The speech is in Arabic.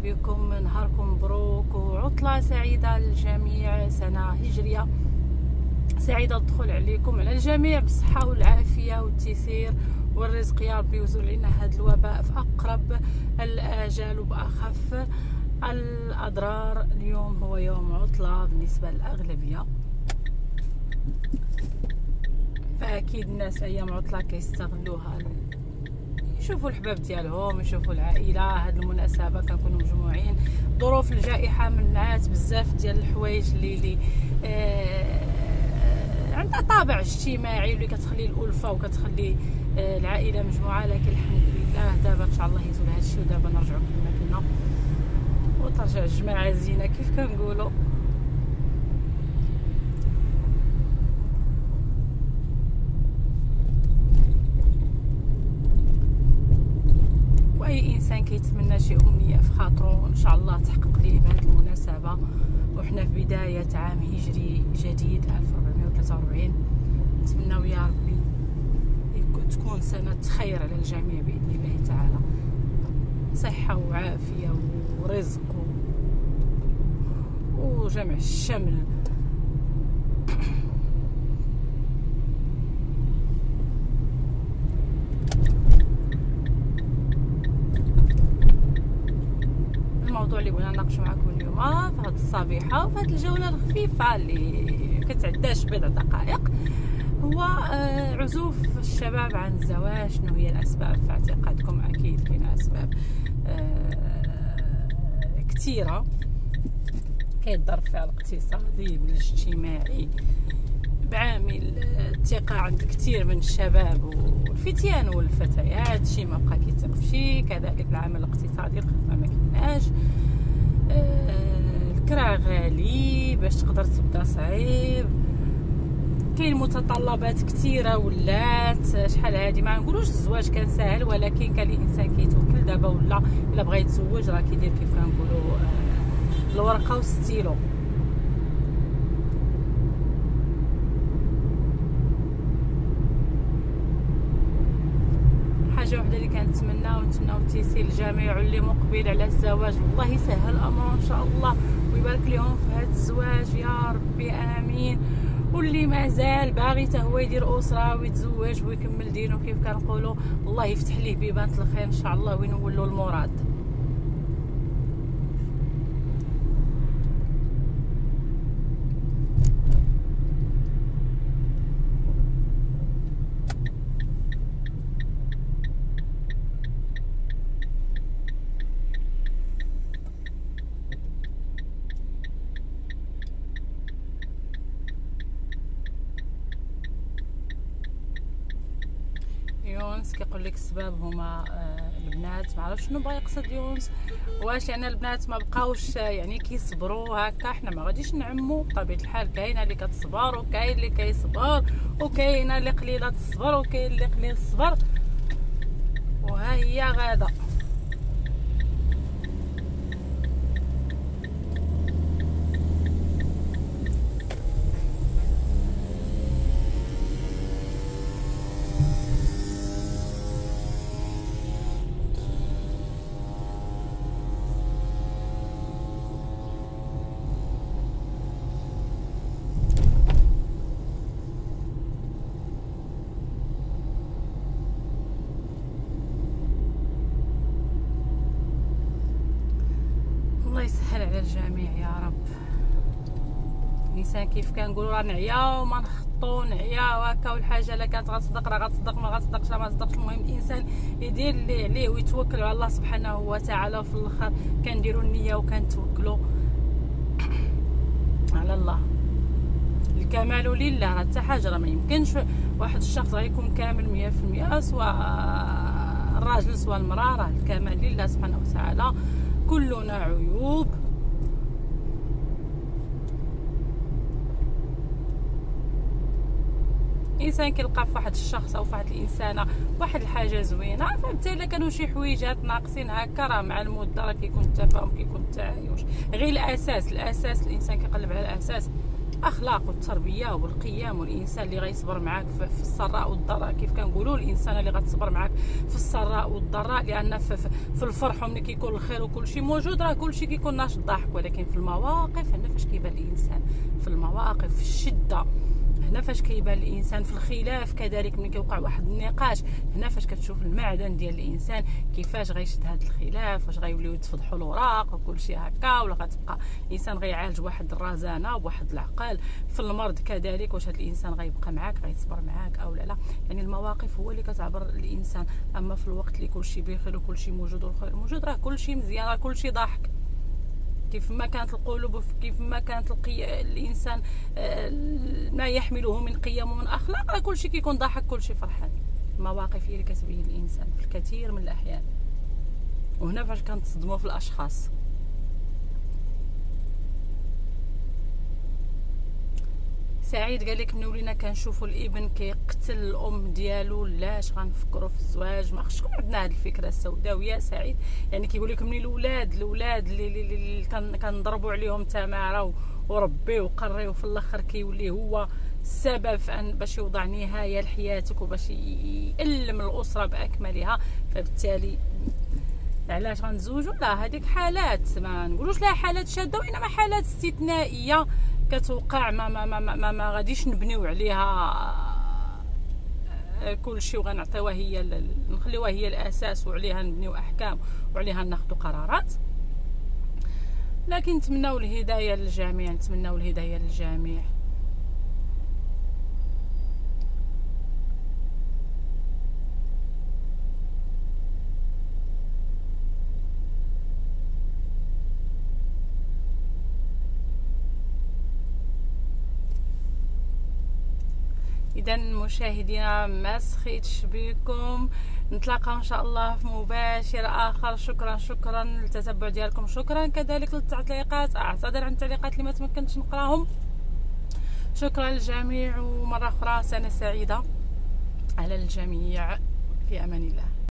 بكم، نهاركم مبروك وعطلة سعيدة للجميع، سنة هجرية سعيدة الدخول عليكم على الجميع بالصحة والعافية والتيسير والرزق يا ربي، ويزول لنا هذا الوباء في أقرب الآجال وبأخف الأضرار. اليوم هو يوم عطلة بالنسبة للأغلبية، فأكيد الناس أيام عطلة كيستغلوها، يشوفوا الحباب ديالهم، يشوفوا العائله. هاد المناسبه كنكونوا مجموعين. ظروف الجائحه منعات بزاف ديال الحوايج اللي عندها طابع اجتماعي واللي كتخلي الالفه وكتخلي العائله مجموعه، لكن الحمد لله دابا ان شاء الله يزول هذا الشيء ودابا نرجعوا كما كنا وترجع الجماعه زينه كيف كنقولوا. واي انسان كيتمنى شي امنيه في خاطرو ان شاء الله تحقق ليه بهذه المناسبه، وحنا في بدايه عام هجري جديد 1443. نتمناو يا ربي تكون سنه خير على الجميع باذن الله تعالى، صحه وعافيه ورزق وجمع الشمل. الموضوع اللي بغينا نناقشوا معكم اليوم في هذه الصبيحه وفي هذه الجوله الخفيفه اللي كتعداش بضع دقائق هو عزوف الشباب عن الزواج. شنو هي الاسباب في اعتقادكم؟ اكيد كاين اسباب كثيره، كاين الظرف الاقتصادي والاجتماعي بعامل الثقه عند كثير من الشباب والفتيان والفتيات، شي ما بقى كيثق في شي، كذلك العامل الاقتصادي، الخدمه ما كايناش، الكرا غالي، باش تقدر تبدا صعيب، كاين متطلبات كثيره ولات. شحال هادي ما نقولوش الزواج كان ساهل، ولكن كان الانسان كيتوكل دابا، ولا الا بغى يتزوج راه كيدير كيف كنقولوا الورقه والستيلو. حاجه وحده اللي كنتمناو التيسير الجميع، واللي مقبل على الزواج الله يسهل امره ان شاء الله ويبارك لهم في هذا الزواج يا ربي امين. واللي مازال باغي حتى هو يدير اسره ويتزوج ويكمل دينه كيف كنقولوا، الله يفتح ليه بيبان الخير ان شاء الله وينول له المراد. يونس كيقول لك السبب هما البنات، ما عرفتش شنو بغا يقصد يونس، واش يعني البنات ما بقاوش يعني كيصبروا هكا؟ حنا ما غاديش نعمو بطبيعه الحال، كاينه اللي كتصبر وكاين اللي كيصبر وكاينه اللي قليله تصبر وكاين اللي قليل الصبر، وها هي غاده. الله يسهل على الجميع يا رب. الانسان كيف كنقولوا راه نعيا وما نخطو، نعيا وهكا، والحاجه لا كانت غتصدق راه غتصدق، ما غتصدقش راه ما تصدقش. المهم الانسان يدير اللي عليه ويتوكل على الله سبحانه وتعالى، وفي الاخر كنديروا النيه وكنتوكلوا على الله. الكمال لله، راه حتى حاجه راه ما يمكنش واحد الشخص غيكون كامل 100%، سواء الراجل سواء المراه، راه الكمال لله سبحانه وتعالى، كلنا عيوب. الانسان كيلقى في واحد الشخص او في واحد الانسانه واحد الحاجه زوينه، فبالتالي كانوا شي حويجات ناقصين هكا، راه مع المده راه كيكون التفاهم، كيكون التعايش. غير الاساس الانسان كيقلب على الاساس اخلاق والتربيه والقيم، والانسان اللي غيصبر معاك في السراء والضراء. كيف كنقولوا الانسان اللي غتصبر معاك في السراء والضراء، لان في الفرح وملي كيكون الخير وكل شيء موجود راه كل شيء كيكون ناشط ضاحك، ولكن في المواقف هنا فاش كيبان الانسان، في المواقف، في الشده هنا فاش كيبان الانسان، في الخلاف كذلك ملي كيوقع واحد النقاش هنا فاش كتشوف المعدن ديال الانسان كيفاش غيشد هذا الخلاف، واش غيوليو يتفضحوا الاوراق وكل شيء هكا، ولا غتبقى الانسان غيعالج واحد الرزانه وواحد العقل. في المرض كذلك واش هذا الانسان غيبقى معاك غيصبر معاك او لا. يعني المواقف هو اللي كتعبر الانسان. اما في الوقت اللي كل شيء بخير وكل شيء موجود والخير موجود راه كل شيء مزيان، راه كل شيء ضاحك. كيف ما كانت القلوب، كيف ما كانت الانسان ما يحمله من قيم ومن اخلاق، راه كلشي كيكون ضاحك، كلشي فرحان. المواقف هي اللي كتبين الانسان في الكثير من الاحيان، وهنا فاش كنتصدموا في الاشخاص. سعيد قال لك من ولينا كنشوفوا الابن كيقتل الام ديالو، لاش غنفكروا في الزواج؟ ما خصكم عندنا هذه الفكره السوداويه سعيد. يعني كيقول لك من الاولاد اللي كنضربوا عليهم تماره وربيه وقريه، وفي الاخر كيولي هو السبب في ان باش يوضع نهايه لحياتك وباش يألم الاسره باكملها. فبالتالي علاش غنتزوجوا؟ لا، هذيك حالات ما نقولوش لها حالات شاذه، وانما حالات استثنائيه كتوقع. ما غاديش نبنيو عليها كل شيء وغنعطيوها هي نخليوها هي الاساس، وعليها نبنيو احكام وعليها ناخذ قرارات. لكن نتمناو الهدايه للجميع، نتمناو الهدايه للجميع. اذا مشاهدينا ما سخيتش بكم، نتلاقاو ان شاء الله في مباشر اخر. شكرا للتتبع ديالكم، شكرا كذلك للتعليقات، اعتذر عن التعليقات اللي ما تمكنتش نقراهم. شكرا للجميع، ومره اخرى سنه سعيده على الجميع، في امان الله.